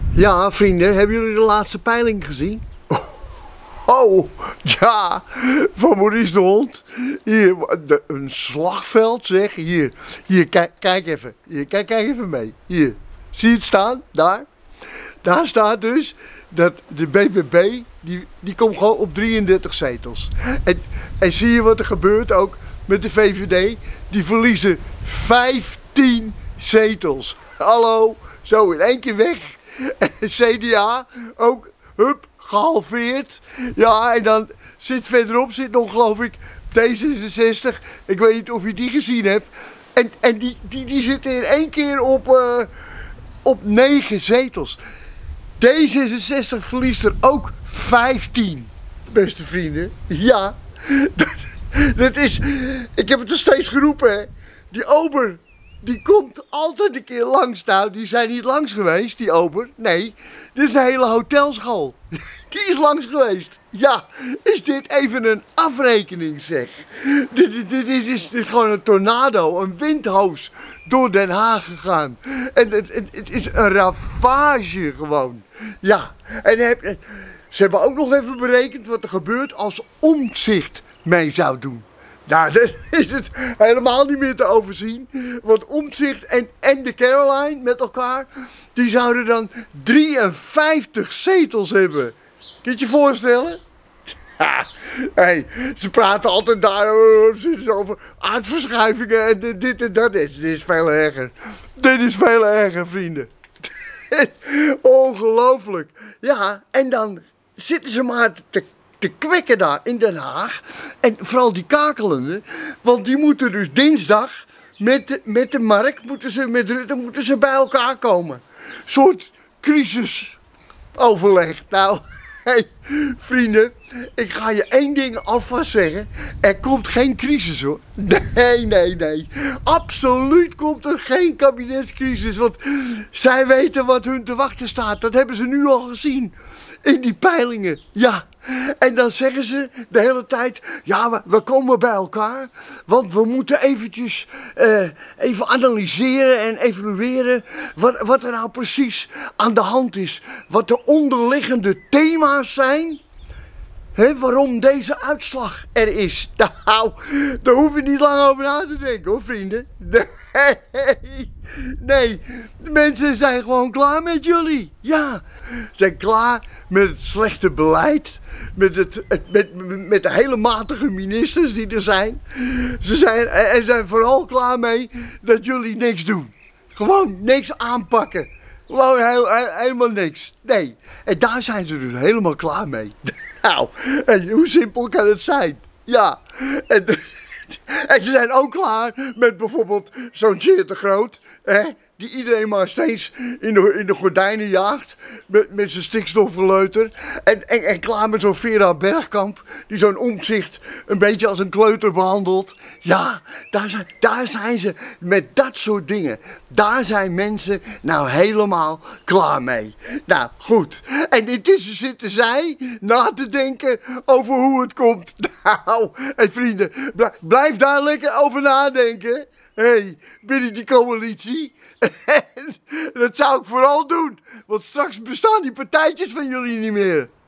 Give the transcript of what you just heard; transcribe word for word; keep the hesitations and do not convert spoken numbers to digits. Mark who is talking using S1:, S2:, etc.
S1: Ja, vrienden, hebben jullie de laatste peiling gezien? Oh, ja, van Maurice de Hond. Hier, de, een slagveld zeg. Hier, hier, kijk, kijk even. Hier, kijk, kijk even mee. Hier, zie je het staan? Daar. Daar staat dus dat de B B B, die, die komt gewoon op drieëndertig zetels. En, en zie je wat er gebeurt ook met de V V D? Die verliezen vijftien zetels. Hallo, zo in één keer weg. En C D A ook, hup, gehalveerd. Ja, en dan zit verderop zit nog geloof ik D zesenzestig. Ik weet niet of je die gezien hebt. En, en die, die, die zitten in één keer op, uh, op negen zetels. D zesenzestig verliest er ook vijftien, beste vrienden. Ja, dat, dat is, ik heb het er steeds geroepen, hè. Die ober, die komt altijd een keer langs. Nou, die zijn niet langs geweest, die ober. Nee, dit is een hele hotelschool. Die is langs geweest. Ja, is dit even een afrekening, zeg. Dit, dit, dit, is, dit is gewoon een tornado, een windhoos door Den Haag gegaan. En het, het, het is een ravage gewoon. Ja, en heb, ze hebben ook nog even berekend wat er gebeurt als Omtzigt mee zou doen. Nou, dan is het helemaal niet meer te overzien. Want Omtzigt en, en de Caroline met elkaar, die zouden dan drieënvijftig zetels hebben. Kun je je voorstellen? Ha, hey, ze praten altijd daar over aardverschuivingen en dit, dit en dat. Dit is veel erger. Dit is veel erger, vrienden. Ongelooflijk. Ja, en dan zitten ze maar te, te kwekken daar in Den Haag. En vooral die kakelenden. Want die moeten dus dinsdag met de, met de Mark, moeten ze, met Rutte, moeten ze bij elkaar komen. Een soort crisisoverleg. Nou, hey, vrienden, ik ga je één ding alvast zeggen. Er komt geen crisis hoor. Nee, nee, nee. Absoluut komt er geen kabinetscrisis. Want zij weten wat hun te wachten staat. Dat hebben ze nu al gezien. In die peilingen. Ja. En dan zeggen ze de hele tijd, ja, we, we komen bij elkaar, want we moeten eventjes uh, even analyseren en evalueren wat, wat er nou precies aan de hand is. Wat de onderliggende thema's zijn, hè, waarom deze uitslag er is. Nou, daar hoef je niet lang over na te denken hoor, vrienden. Nee, nee, de mensen zijn gewoon klaar met jullie. Ja, ze zijn klaar met het slechte beleid, met, het, het, met, met de hele matige ministers die er zijn. Ze zijn er zijn vooral klaar mee dat jullie niks doen. Gewoon niks aanpakken. Gewoon heel, heel, helemaal niks. Nee, en daar zijn ze dus helemaal klaar mee. Nou, en hoe simpel kan het zijn? Ja, en, en ze zijn ook klaar met bijvoorbeeld zo'n Geert de Groot, hè? Die iedereen maar steeds in de, in de gordijnen jaagt met, met zijn stikstofgeleuter. En, en, en klaar met zo'n Vera Bergkamp die zo'n Omtzigt een beetje als een kleuter behandelt. Ja, daar zijn, daar zijn ze met dat soort dingen. Daar zijn mensen nou helemaal klaar mee. Nou, goed. En intussen zitten zij na te denken over hoe het komt. Nou, hey vrienden, blijf daar lekker over nadenken. Hé, hey, binnen die coalitie. Dat zou ik vooral doen, want straks bestaan die partijtjes van jullie niet meer.